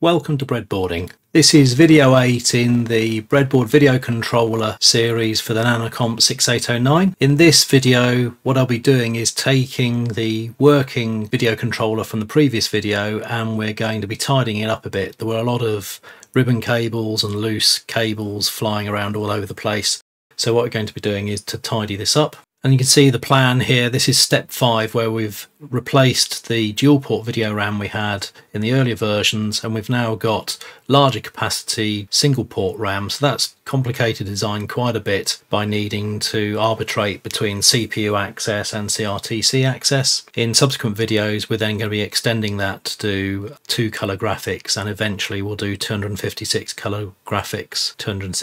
Welcome to breadboarding. This is V08 in the breadboard video controller series for the Nanocomp 6809. In this video, what I'll be doing is taking the working video controller from the previous video and we're going to be tidying it up a bit. There were a lot of ribbon cables and loose cables flying around all over the place. So what we're going to be doing is to tidy this up. And you can see the plan here. This is step 5 where we've replaced the dual port video RAM we had in the earlier versions, and we've now got larger capacity single port RAM. So that's complicated design quite a bit by needing to arbitrate between CPU access and CRTC access. In subsequent videos we're then going to be extending that to do 2 color graphics, and eventually we'll do 256 color graphics,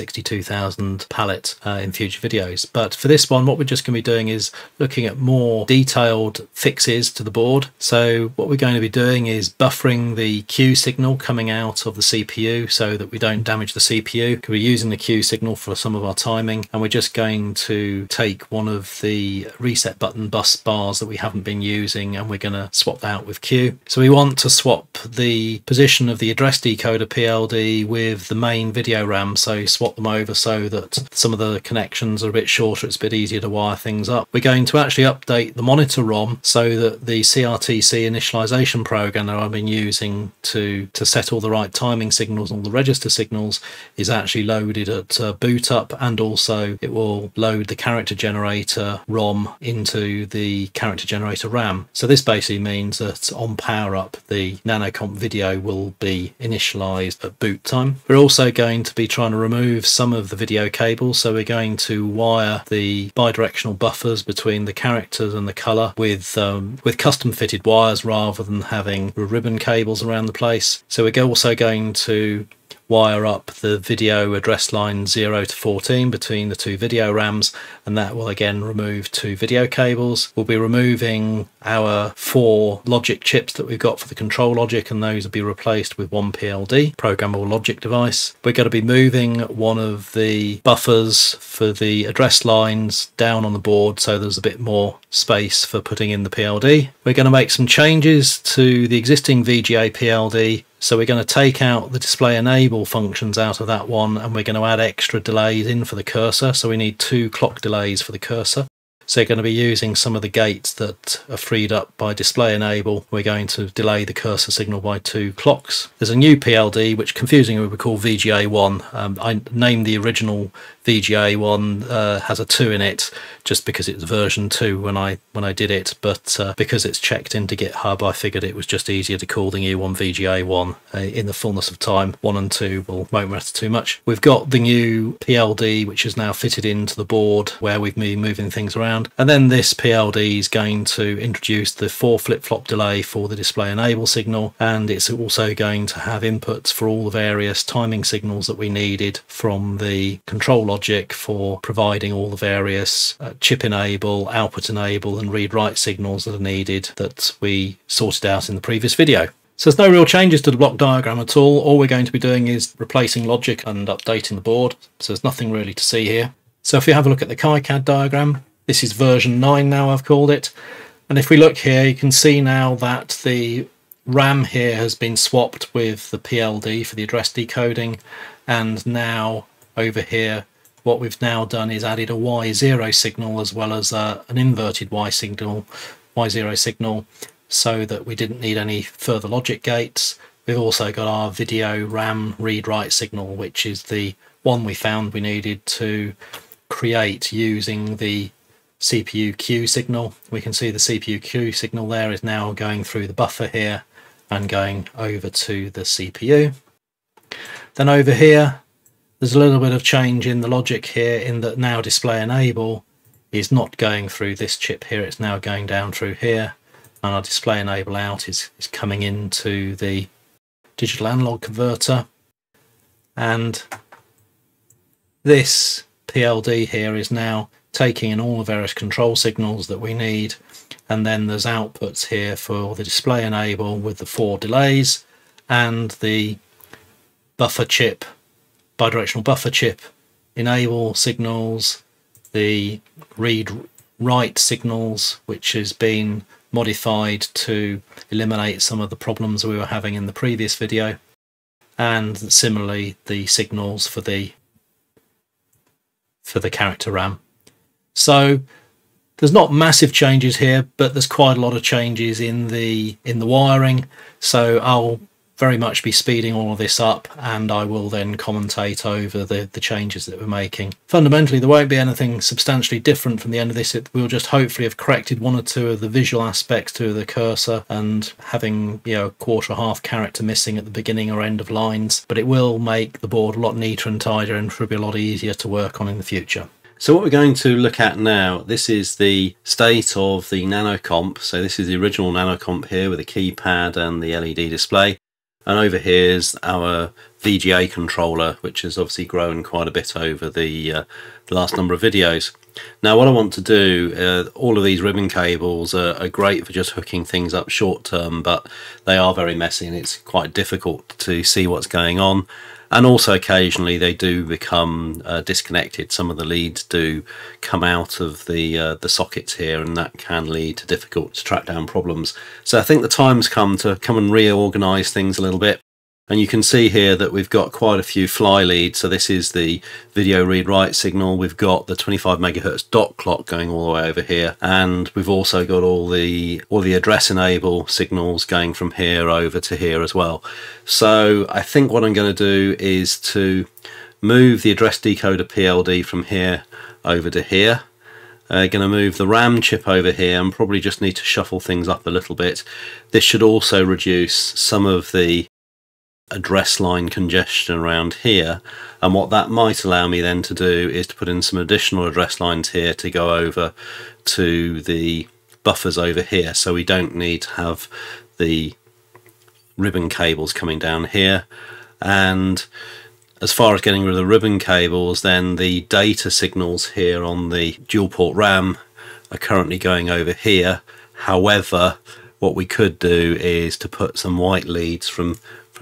262,000 palette in future videos. But for this one, what we're just going to be doing is looking at more detailed fixes to the board. So what we're going to be doing is buffering the Q signal coming out of the CPU so that we don't damage the CPU. We're using the Q signal for some of our timing, and we're just going to take one of the reset button bus bars that we haven't been using and we're going to swap that out with Q. So we want to swap the position of the address decoder PLD with the main video RAM, so swap them over so that some of the connections are a bit shorter, it's a bit easier to wire things up. We're going to actually update the monitor ROM so that the CRTC initialization program that I've been using to set all the right timing signals, all the register signals, is actually loaded at boot up, and also it will load the character generator ROM into the character generator RAM. So this basically means that on power up the Nanocomp video will be initialized at boot time. We're also going to be trying to remove some of the video cables, so we're going to wire the bidirectional buffers between the characters and the color with custom fitted wires rather than having ribbon cables around the place. So we're also going to wire up the video address line 0 to 14 between the 2 video RAMs, and that will again remove 2 video cables. We'll be removing our 4 logic chips that we've got for the control logic, and those will be replaced with 1 PLD, programmable logic device. We're going to be moving one of the buffers for the address lines down on the board so there's a bit more space for putting in the PLD. We're going to make some changes to the existing VGA PLD. So we're going to take out the display enable functions out of that one, and we're going to add extra delays in for the cursor. So we need 2 clock delays for the cursor. So you're going to be using some of the gates that are freed up by display enable. We're going to delay the cursor signal by 2 clocks. There's a new PLD, which confusingly we call VGA1. I named the original VGA1 has a 2 in it just because it's version 2 when I did it, but because it's checked into GitHub, I figured it was just easier to call the new one VGA1. In the fullness of time, 1 and 2 won't matter too much. We've got the new PLD, which is now fitted into the board where we've been moving things around, and then this PLD is going to introduce the 4 flip-flop delay for the display enable signal, and it's also going to have inputs for all the various timing signals that we needed from the control logic for providing all the various chip enable, output enable and read-write signals that are needed that we sorted out in the previous video. So there's no real changes to the block diagram at all. All we're going to be doing is replacing logic and updating the board. So there's nothing really to see here. So if we have a look at the KiCad diagram, this is version 9 now, I've called it. And if we look here, you can see now that the RAM here has been swapped with the PLD for the address decoding. And now over here, what we've now done is added a Y0 signal as well as an inverted Y0 signal, so that we didn't need any further logic gates. We've also got our video RAM read-write signal, which is the one we found we needed to create using the CPU Q signal. We can see the CPU Q signal there is now going through the buffer here and going over to the CPU. Then over here, there's a little bit of change in the logic here, in that now display enable is not going through this chip here, it's now going down through here, and our display enable out is coming into the digital analog converter. And this PLD here is now taking in all the various control signals that we need, and then there's outputs here for the display enable with the 4 delays and the buffer chip, bidirectional buffer chip enable signals, the read write signals, which has been modified to eliminate some of the problems we were having in the previous video, and similarly the signals for the character RAM. So there's not massive changes here, but there's quite a lot of changes in the wiring, so I'll very much be speeding all of this up, and I will then commentate over the changes that we're making. Fundamentally, there won't be anything substantially different from the end of this. We'll just hopefully have corrected one or two of the visual aspects to the cursor and having, you know, a quarter or half character missing at the beginning or end of lines, but it will make the board a lot neater and tidier and should be a lot easier to work on in the future. So what we're going to look at now, this is the state of the Nanocomp. So this is the original Nanocomp here with the keypad and the LED display. And over here is our VGA controller, which has obviously grown quite a bit over the last number of videos. Now what I want to do, all of these ribbon cables are great for just hooking things up short term, but they are very messy and it's quite difficult to see what's going on. And also occasionally they do become disconnected. Some of the leads do come out of the sockets here, and that can lead to difficult to track down problems. So I think the time's come to and reorganize things a little bit. And you can see here that we've got quite a few fly leads. So this is the video read-write signal. We've got the 25 megahertz dot clock going all the way over here, and we've also got all the address enable signals going from here over to here as well. So I think what I'm going to do is to move the address decoder PLD from here over to here. Going to move the RAM chip over here and probably just need to shuffle things up a little bit. This should also reduce some of the address line congestion around here, and what that might allow me then to do is to put in some additional address lines here to go over to the buffers over here, so we don't need to have the ribbon cables coming down here. And as far as getting rid of the ribbon cables, then the data signals here on the dual port RAM are currently going over here. However, what we could do is to put some white leads from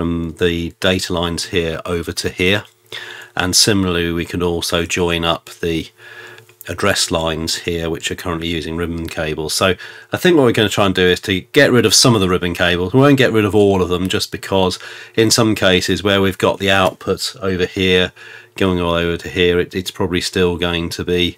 the data lines here over to here, and similarly we could also join up the address lines here which are currently using ribbon cables. So I think what we're going to try and do is to get rid of some of the ribbon cables. We won't get rid of all of them, just because in some cases where we've got the output over here going all over to here, it's probably still going to be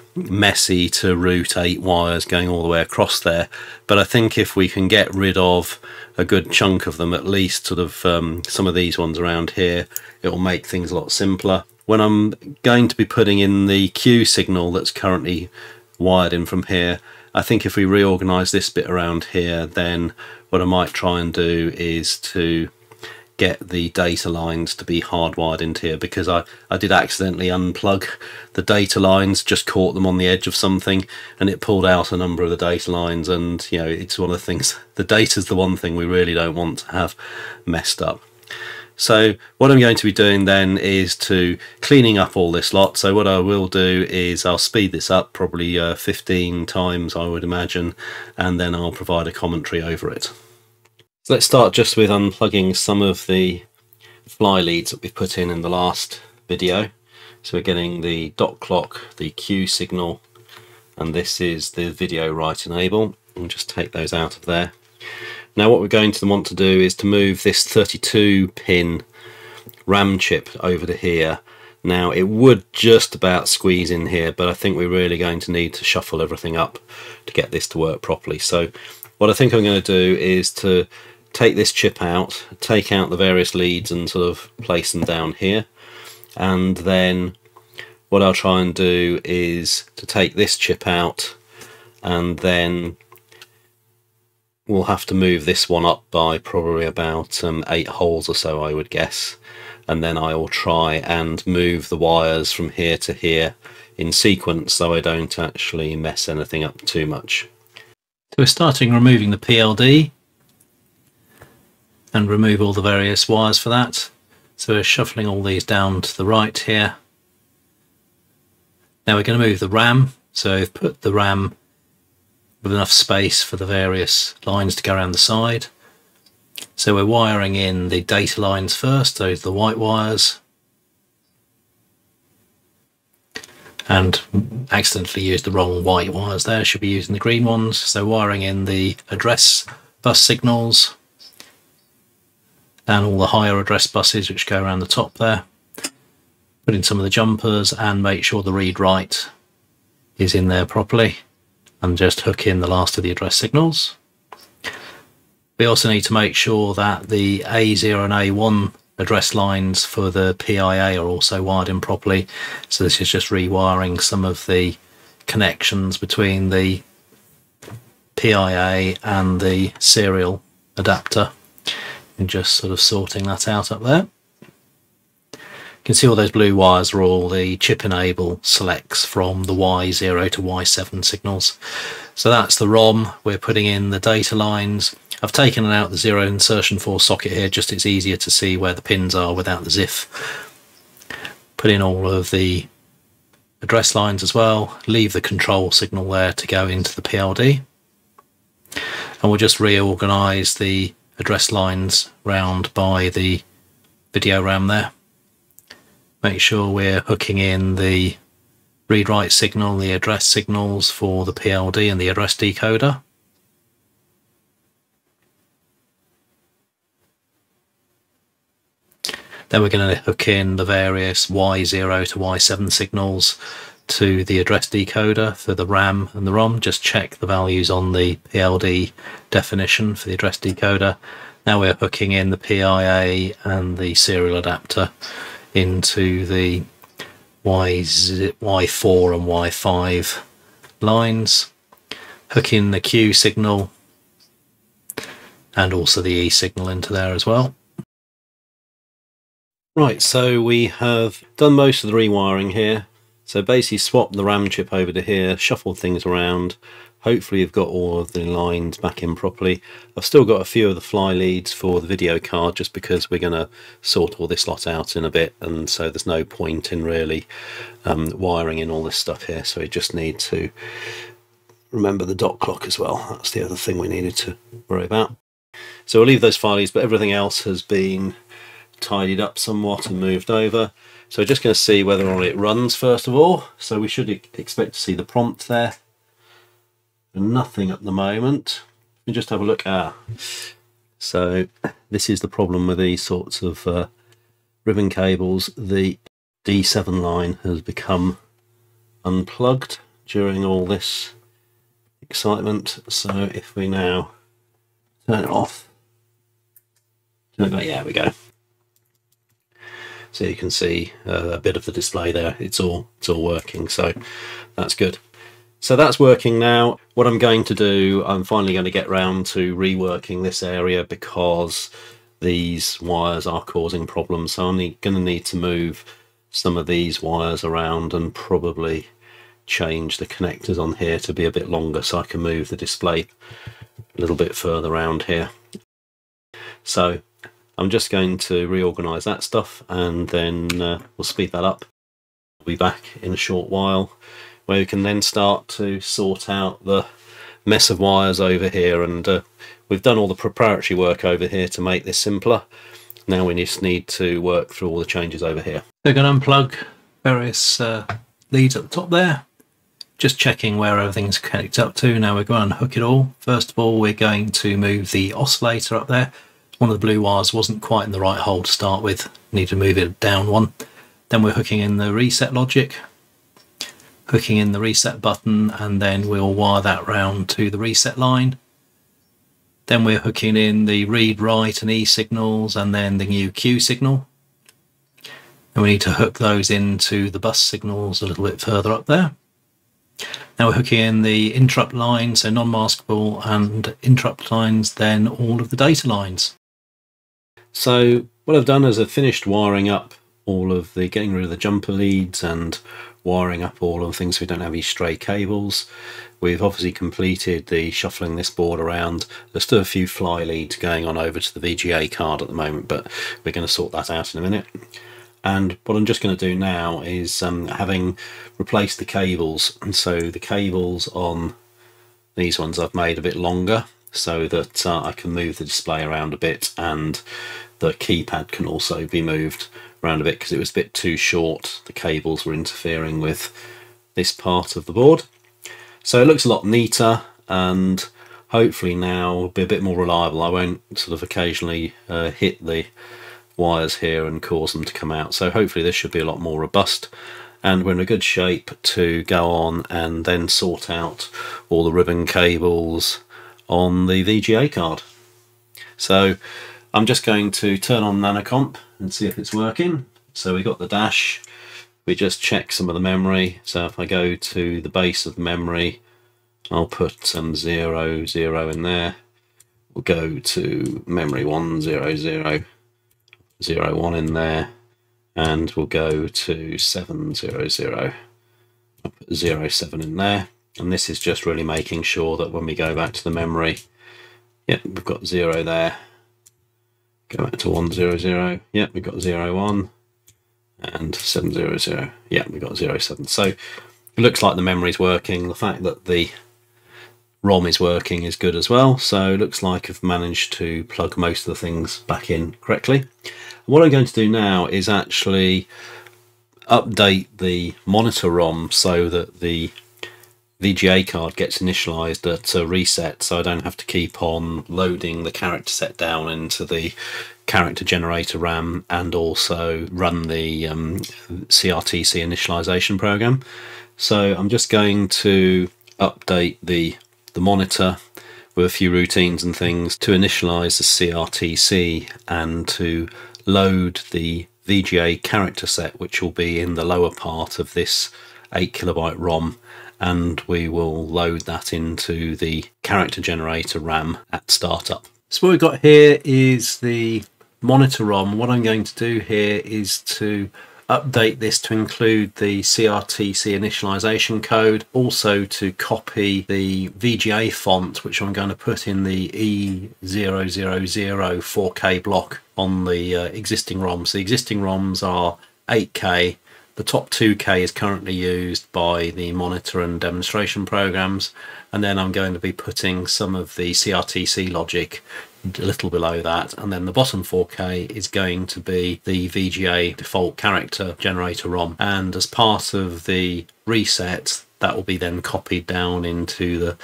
messy to route 8 wires going all the way across there. But I think if we can get rid of a good chunk of them, at least sort of some of these ones around here, it will make things a lot simpler. When I'm going to be putting in the Q signal that's currently wired in from here, I think if we reorganize this bit around here, then what I might try and do is to get the data lines to be hardwired into here, because I did accidentally unplug the data lines, just caught them on the edge of something, and it pulled out a number of the data lines. And you know, it's one of the things, the data's the one thing we really don't want to have messed up. So what I'm going to be doing then is to cleaning up all this lot. So what I will do is I'll speed this up probably 15 times, I would imagine, and then I'll provide a commentary over it. So let's start just with unplugging some of the fly leads that we've put in the last video. So we're getting the dot clock, the Q signal, and this is the video write enable. We'll just take those out of there. Now what we're going to want to do is to move this 32 pin RAM chip over to here. Now it would just about squeeze in here, but I think we're really going to need to shuffle everything up to get this to work properly. So what I think I'm going to do is to take this chip out, take out the various leads and sort of place them down here, and then what I'll try and do is to take this chip out, and then we'll have to move this one up by probably about 8 holes or so, I would guess, and then I will try and move the wires from here to here in sequence so I don't actually mess anything up too much. So we're starting removing the PLD and remove all the various wires for that. So we're shuffling all these down to the right here. Now we're going to move the RAM. So I've put the RAM with enough space for the various lines to go around the side. So we're wiring in the data lines first, those are the white wires, and accidentally used the wrong white wires there, should be using the green ones. So wiring in the address bus signals, and all the higher address buses which go around the top there. Put in some of the jumpers and make sure the read-write is in there properly, and just hook in the last of the address signals. We also need to make sure that the A0 and A1 address lines for the PIA are also wired in properly. So this is just rewiring some of the connections between the PIA and the serial adapter, and just sort of sorting that out up there. You can see all those blue wires are all the chip enable selects from the Y0 to Y7 signals. So that's the ROM. We're putting in the data lines. I've taken out the 0 insertion 4 socket here, just it's easier to see where the pins are without the ZIF. Put in all of the address lines as well. Leave the control signal there to go into the PLD. And we'll just reorganise the address lines round by the video RAM there. Make sure we're hooking in the read-write signal, the address signals for the PLD and the address decoder. Then we're going to hook in the various Y0 to Y7 signals to the address decoder for the RAM and the ROM. Just check the values on the PLD definition for the address decoder. Now we're hooking in the PIA and the serial adapter into the Y4 and Y5 lines. Hook in the Q signal and also the E signal into there as well. Right, so we have done most of the rewiring here. So basically swapped the RAM chip over to here, shuffled things around. Hopefully you've got all of the lines back in properly. I've still got a few of the fly leads for the video card just because we're going to sort all this lot out in a bit, and so there's no point in really wiring in all this stuff here. So we just need to remember the dot clock as well. That's the other thing we needed to worry about. So we'll leave those fly leads, but everything else has been tidied up somewhat and moved over. So we're just going to see whether or not it runs first of all. So we should expect to see the prompt there. Nothing at the moment. We just have a look. So this is the problem with these sorts of ribbon cables. The D7 line has become unplugged during all this excitement. So if we now turn it off, yeah, we go. So you can see a bit of the display there. It's all working, so that's good. So that's working now. What I'm going to do, I'm finally going to get round to reworking this area because these wires are causing problems. So I'm going to need to move some of these wires around and probably change the connectors on here to be a bit longer so I can move the display a little bit further around here. So I'm just going to reorganize that stuff, and then we'll speed that up. We'll be back in a short while where we can then start to sort out the mess of wires over here, and we've done all the preparatory work over here to make this simpler. Now we just need to work through all the changes over here. We're going to unplug various leads at the top there, just checking where everything's connected up to. Now we're going to unhook it all. First of all, we're going to move the oscillator up there. One of the blue wires wasn't quite in the right hole to start with. Need to move it down one. Then we're hooking in the reset logic, hooking in the reset button, and then we'll wire that round to the reset line. Then we're hooking in the read, write and E signals, and then the new Q signal. And we need to hook those into the bus signals a little bit further up there. Now we're hooking in the interrupt line, so non-maskable and interrupt lines, then all of the data lines. So what I've done is I've finished wiring up all of the, getting rid of the jumper leads and wiring up all of the things so we don't have any stray cables. We've obviously completed the shuffling this board around. There's still a few fly leads going on over to the VGA card at the moment, but we're going to sort that out in a minute. And what I'm just going to do now is having replaced the cables, and so the cables on these ones I've made a bit longer so that I can move the display around a bit, and the keypad can also be moved around a bit because it was a bit too short. The cables were interfering with this part of the board. So it looks a lot neater, and hopefully now will be a bit more reliable. I won't sort of occasionally hit the wires here and cause them to come out. So hopefully this should be a lot more robust, and we're in a good shape to go on and then sort out all the ribbon cables on the VGA card. So I'm just going to turn on Nanocomp and see if it's working. So we got the dash, we just check some of the memory. So if I go to the base of the memory, I'll put some 0, 0 in there. We'll go to memory 1, 0, 0, 0, 1 in there, and we'll go to 7, 0, 0. I'll put 0, 7 in there, and this is just really making sure that when we go back to the memory, yep, we've got 0 there. Go back to 1, 0, 0. Yep, we've got 0, 1, and 7, 0, 0. Yep, we've got 0, 7. So it looks like the memory's working. The fact that the ROM is working is good as well. So it looks like I've managed to plug most of the things back in correctly. What I'm going to do now is actually update the monitor ROM so that the VGA card gets initialized at a reset, so I don't have to keep on loading the character set down into the character generator RAM and also run the CRTC initialization program. So I'm just going to update the monitor with a few routines and things to initialize the CRTC and to load the VGA character set, which will be in the lower part of this 8KB ROM, and we will load that into the character generator RAM at startup. So what we've got here is the monitor ROM. What I'm going to do here is to update this to include the CRTC initialization code, also to copy the VGA font, which I'm going to put in the E000 4K block on the existing ROMs. The existing ROMs are 8K. The top 2K is currently used by the monitor and demonstration programs, and then I'm going to be putting some of the CRTC logic a little below that, and then the bottom 4K is going to be the VGA default character generator ROM, and as part of the reset that will be then copied down into the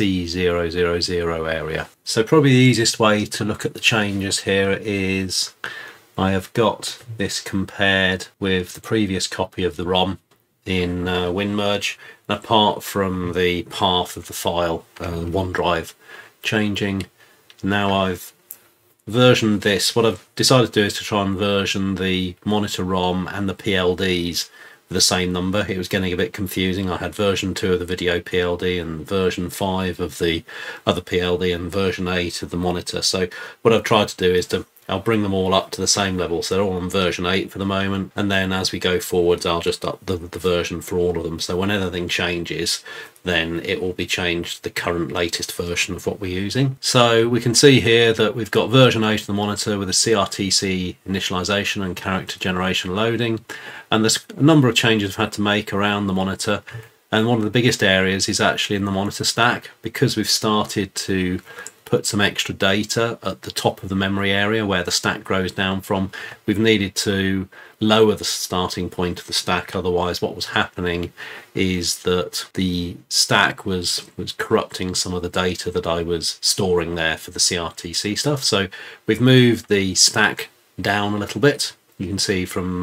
C000 area. So probably the easiest way to look at the changes here is I have got this compared with the previous copy of the ROM in WinMerge, and apart from the path of the file, OneDrive changing, now I've versioned this. What I've decided to do is to try and version the monitor ROM and the PLDs with the same number. It was getting a bit confusing. I had version 2 of the video PLD and version 5 of the other PLD and version 8 of the monitor. So what I've tried to do is I'll bring them all up to the same level, so they're all on version 8 for the moment, and then as we go forwards I'll just up the version for all of them, so when anything changes then it will be changed to the current latest version of what we're using. So we can see here that we've got version 8 of the monitor with a CRTC initialization and character generation loading, and there's a number of changes I've had to make around the monitor, and one of the biggest areas is actually in the monitor stack, because we've started to put some extra data at the top of the memory area where the stack grows down from. We've needed to lower the starting point of the stack, otherwise what was happening is that the stack was corrupting some of the data that I was storing there for the CRTC stuff. So we've moved the stack down a little bit. You can see from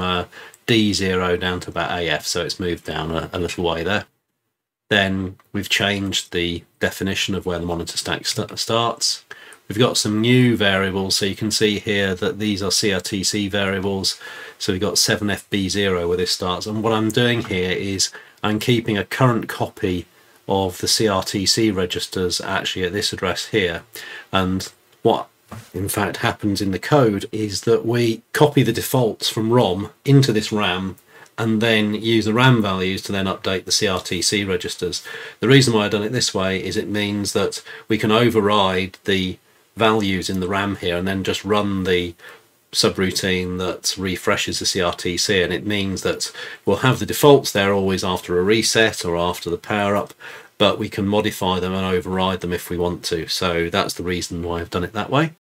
D0 down to about AF, so it's moved down a little way there. Then we've changed the definition of where the monitor stack starts. We've got some new variables, so you can see here that these are CRTC variables. So we've got 7FB0 where this starts, and what I'm doing here is I'm keeping a current copy of the CRTC registers actually at this address here, and what in fact happens in the code is that we copy the defaults from ROM into this RAM and then use the RAM values to then update the CRTC registers. The reason why I've done it this way is it means that we can override the values in the RAM here and then just run the subroutine that refreshes the CRTC, and it means that we'll have the defaults there always after a reset or after the power up, but we can modify them and override them if we want to. So that's the reason why I've done it that way.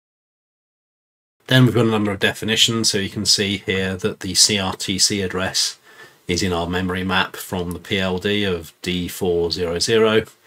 Then we've got a number of definitions, so you can see here that the CRTC address is in our memory map from the PLD of D400,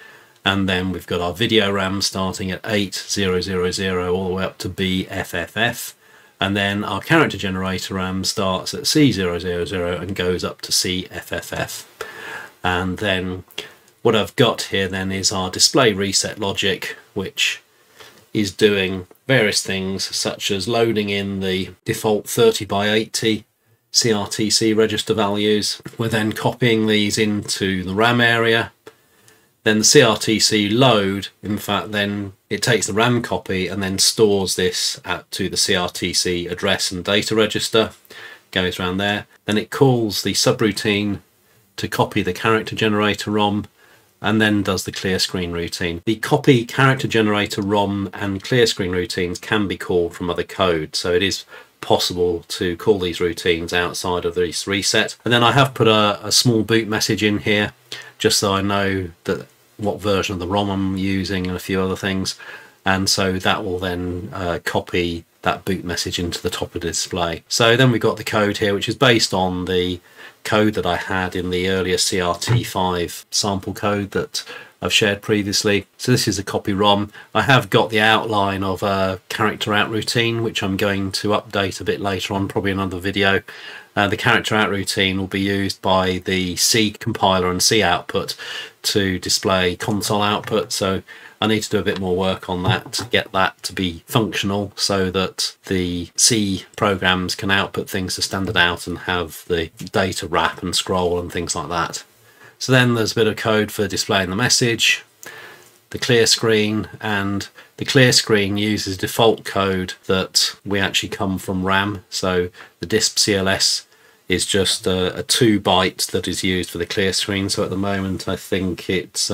And then we've got our video RAM starting at 8000 all the way up to BFFF. And then our character generator RAM starts at C000 and goes up to CFFF. And then what I've got here then is our display reset logic, which is doing various things such as loading in the default 30x80 CRTC register values. We're then copying these into the RAM area. Then the CRTC load, in fact, then it takes the RAM copy and then stores this to the CRTC address and data register, goes around there. Then it calls the subroutine to copy the character generator ROM and then does the clear screen routine. The copy character generator ROM and clear screen routines can be called from other code, so it is possible to call these routines outside of this reset. And then I have put a small boot message in here just so I know that what version of the ROM I'm using and a few other things, and so that will then copy that boot message into the top of the display. So then we've got the code here, which is based on the code that I had in the earlier CRT5 sample code that I've shared previously. So this is a copy ROM. I have got the outline of a character out routine, which I'm going to update a bit later on, probably another video. The character out routine will be used by the C compiler and C output to display console output. So I need to do a bit more work on that to get that to be functional so that the C programs can output things to standard out and have the data wrap and scroll and things like that. So then there's a bit of code for displaying the message, the clear screen, and the clear screen uses default code that we actually come from RAM. So the DISP CLS is just a 2 byte that is used for the clear screen. So at the moment I think it's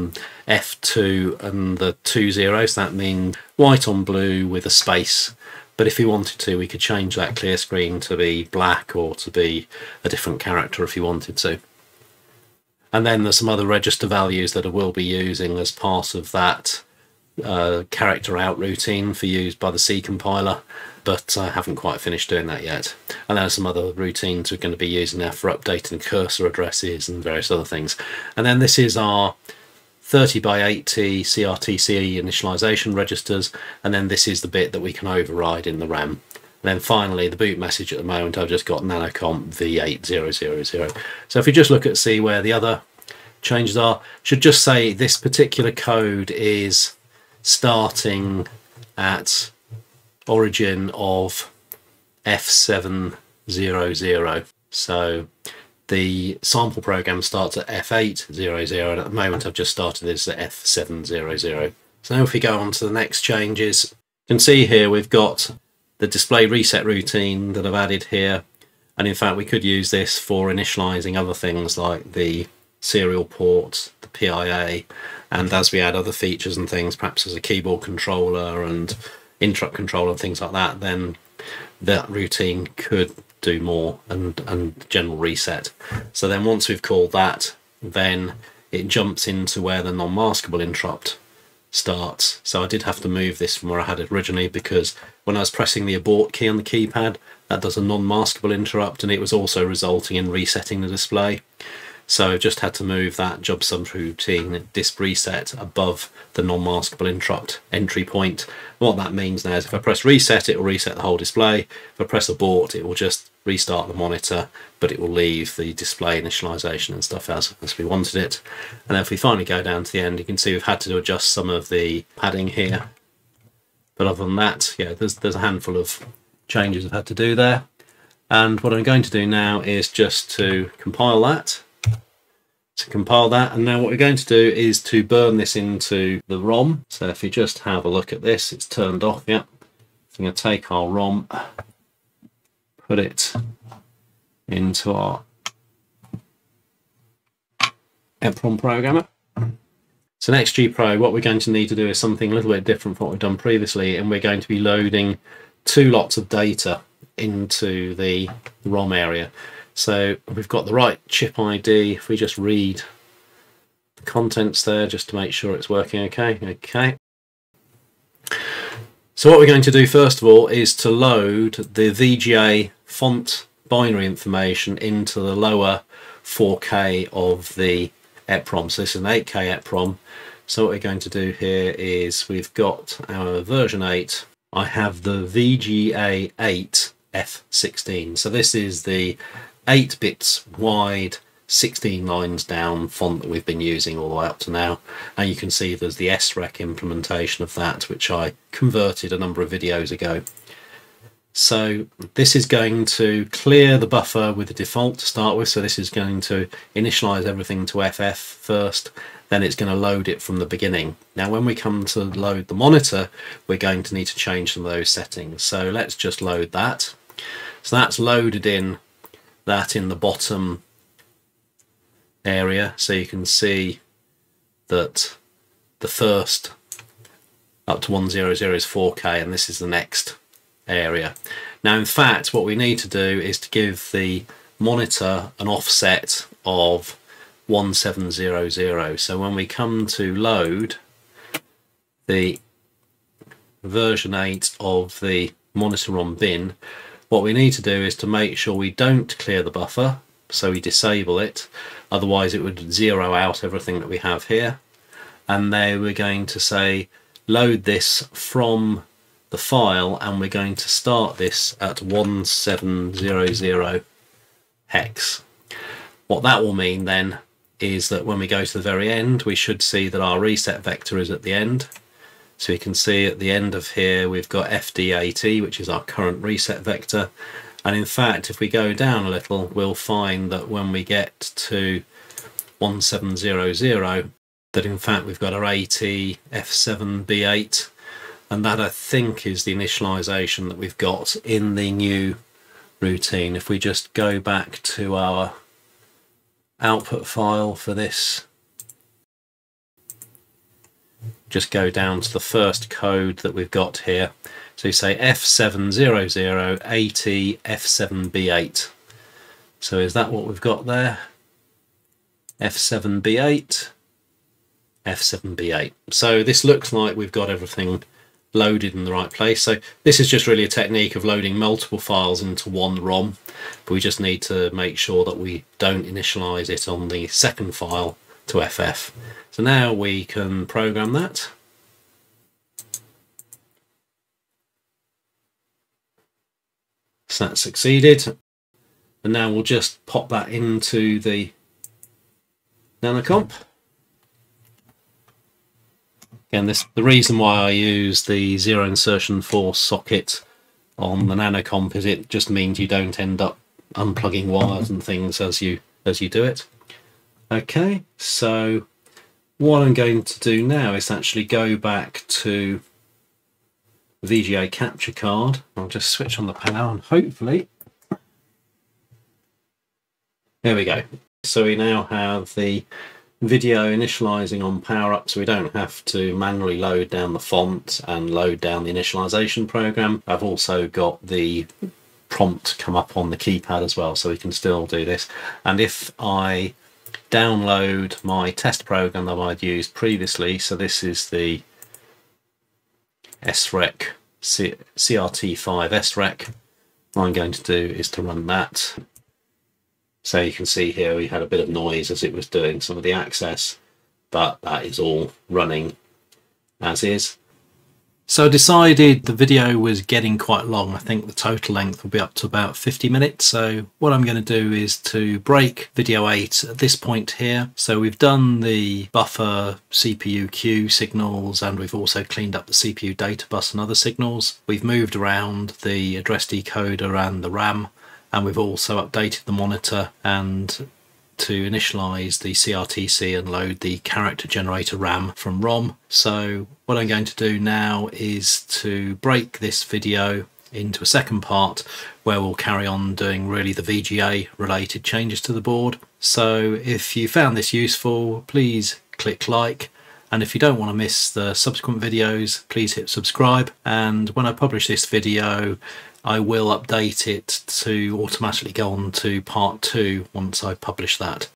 F2 and the 2 zeros. That means white on blue with a space. But if we wanted to, we could change that clear screen to be black or to be a different character if you wanted to. And then there's some other register values that I will be using as part of that character out routine for use by the C compiler, but I haven't quite finished doing that yet. And there's some other routines we're going to be using now for updating cursor addresses and various other things. And then this is our 30x80 CRTC initialization registers, and then this is the bit that we can override in the RAM. And then finally, the boot message at the moment, I've just got Nanocomp V08. So if we just look at see where the other changes are, should just say this particular code is starting at origin of F700. So the sample program starts at F800, and at the moment I've just started this at F700. So now if we go on to the next changes, you can see here we've got the display reset routine that I've added here, and in fact we could use this for initializing other things like the serial port, the PIA, and as we add other features and things, perhaps as a keyboard controller and interrupt controller and things like that, then that routine could do more and general reset. So then once we've called that, then it jumps into where the non-maskable interrupt starts. So I did have to move this from where I had it originally, because when I was pressing the abort key on the keypad, that does a non-maskable interrupt, and it was also resulting in resetting the display. So I just had to move that job subroutine disp reset above the non-maskable interrupt entry point. What that means now is if I press reset, it will reset the whole display. If I press abort, it will just restart the monitor, but it will leave the display initialization and stuff as we wanted it. And then if we finally go down to the end, you can see we've had to adjust some of the padding here. But other than that, yeah, there's a handful of changes I've had to do there. And what I'm going to do now is just to compile that. And now what we're going to do is to burn this into the ROM. So if you just have a look at this, it's turned off, yeah. So I'm going to take our ROM, put it into our EPROM programmer. So in XG Pro, what we're going to need to do is something a little bit different from what we've done previously, and we're going to be loading 2 lots of data into the ROM area. So we've got the right chip ID. If we just read the contents there just to make sure it's working okay. Okay. So what we're going to do first of all is to load the VGA font binary information into the lower 4K of the EPROM. So this is an 8K EPROM. So what we're going to do here is we've got our version 8. I have the VGA 8 F16. So this is the 8 bits wide, 16 lines down font that we've been using all the way up to now. And you can see there's the SREC implementation of that, which I converted a number of videos ago. So this is going to clear the buffer with the default to start with. So this is going to initialize everything to FF first, then it's going to load it from the beginning. Now when we come to load the monitor, we're going to need to change some of those settings. So let's just load that. So that's loaded in that in the bottom area. So you can see that the first up to 100 is 4K, and this is the next area. Now in fact what we need to do is to give the monitor an offset of 1700. So when we come to load the version 8 of the monitor on bin, what we need to do is to make sure we don't clear the buffer, so we disable it, otherwise it would zero out everything that we have here. And then we're going to say load this from the file, and we're going to start this at 1700 hex. What that will mean then is that when we go to the very end, we should see that our reset vector is at the end. So you can see at the end of here we've got FD80, which is our current reset vector. And in fact, if we go down a little, we'll find that when we get to 1700, that in fact we've got our AT F7B8, and that I think is the initialization that we've got in the new routine. If we just go back to our output file for this, just go down to the first code that we've got here. So you say F700 AT F7B8. So is that what we've got there? F7B8, F7B8. So this looks like we've got everything loaded in the right place. So this is just really a technique of loading multiple files into one ROM, but we just need to make sure that we don't initialize it on the second file to FF. So now we can program that. So that succeeded, and now we'll just pop that into the Nanocomp. Again, the reason why I use the zero insertion force socket on the Nanocomp is it just means you don't end up unplugging wires and things as you do it. Okay, so what I'm going to do now is actually go back to VGA capture card. I'll just switch on the power and hopefully there we go. So we now have the video initializing on power up, so we don't have to manually load down the font and load down the initialization program. I've also got the prompt come up on the keypad as well, so we can still do this. And if I download my test program that I'd used previously, so this is the SREC CRT5 SREC, what I'm going to do is to run that. So you can see here we had a bit of noise as it was doing some of the access, but that is all running as is. So I decided the video was getting quite long. I think the total length will be up to about 50 minutes. So what I'm going to do is to break video 8 at this point here. So we've done the buffer CPU queue signals, and we've also cleaned up the CPU data bus and other signals. We've moved around the address decoder and the RAM, and we've also updated the monitor and to initialize the CRTC and load the character generator RAM from ROM. So what I'm going to do now is to break this video into a second part where we'll carry on doing really the VGA related changes to the board. So if you found this useful, please click like, and if you don't want to miss the subsequent videos, please hit subscribe. And when I publish this video, I will update it to automatically go on to part 2 once I publish that.